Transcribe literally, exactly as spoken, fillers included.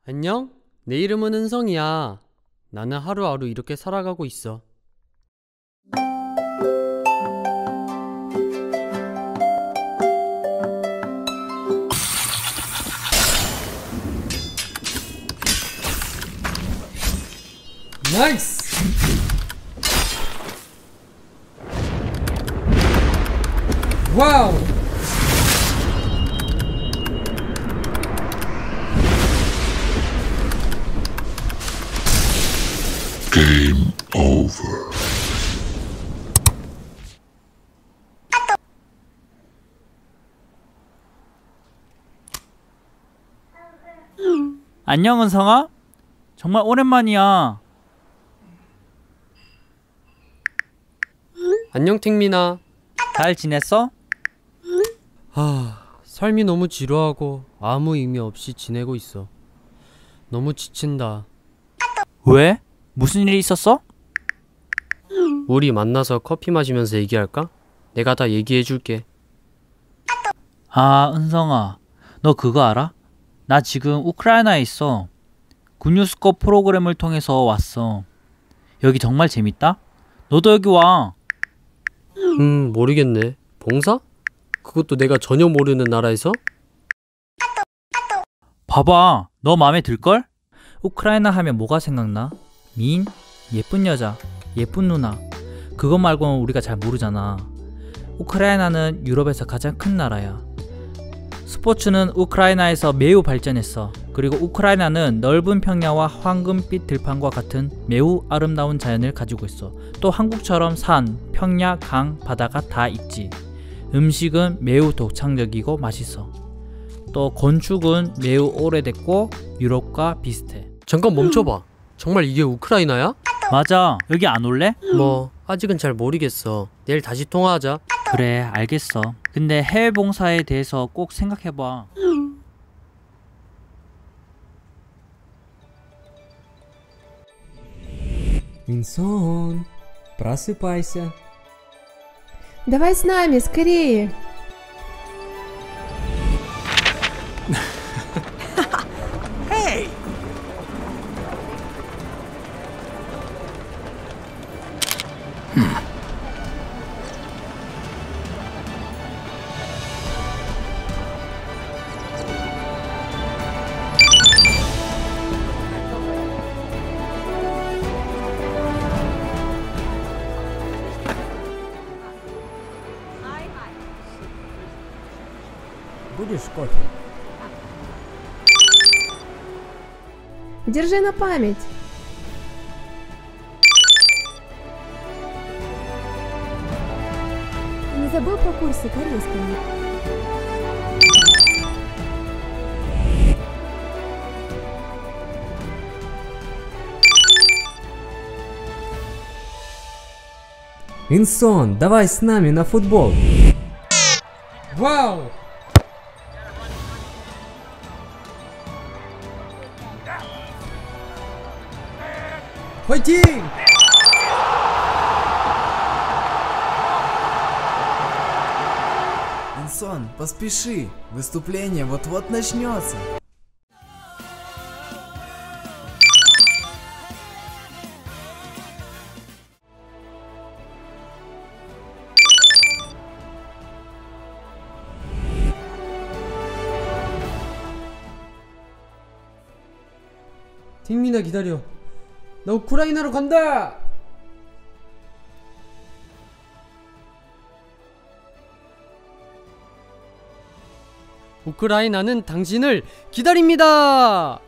안녕? 내 이름은 은성이야. 나는 하루하루 이렇게 살아가고 있어. 나이스! 와우! Game over. 안녕 은성아? 정말 오랜만이야. 안녕 택민아. 잘 지냈어? 아, 삶이 너무 지루하고 아무 의미 없이 지내고 있어. 너무 지친다. 왜? 무슨 일이 있었어? 우리 만나서 커피 마시면서 얘기할까? 내가 다 얘기해줄게. 아 은성아, 너 그거 알아? 나 지금 우크라이나에 있어. 굿뉴스코 프로그램을 통해서 왔어. 여기 정말 재밌다? 너도 여기 와. 음, 모르겠네. 봉사? 그것도 내가 전혀 모르는 나라에서? 봐봐, 너 마음에 들걸? 우크라이나 하면 뭐가 생각나? 미인? 예쁜 여자, 예쁜 누나. 그것 말고는 우리가 잘 모르잖아. 우크라이나는 유럽에서 가장 큰 나라야. 스포츠는 우크라이나에서 매우 발전했어. 그리고 우크라이나는 넓은 평야와 황금빛 들판과 같은 매우 아름다운 자연을 가지고 있어. 또 한국처럼 산, 평야, 강, 바다가 다 있지. 음식은 매우 독창적이고 맛있어. 또 건축은 매우 오래됐고 유럽과 비슷해. 잠깐 멈춰봐. 정말 이게 우크라이나야? 맞아. 여기 안 올래? 뭐 아직은 잘 모르겠어. 내일 다시 통화하자. 그래, 알겠어. 근데 해외 봉사에 대해서 꼭 생각해봐. Инсон, просыпайся. Давай с нами, скорее. Будешь кофе? Держи на память. Не забыл про курсы корейского? Инсон, давай с нами на футбол. Вау! Файтинг! Инсон, поспеши, выступление вот-вот начнется. 택민아 기다려. 나 우크라이나로 간다. 우크라이나는 당신을 기다립니다.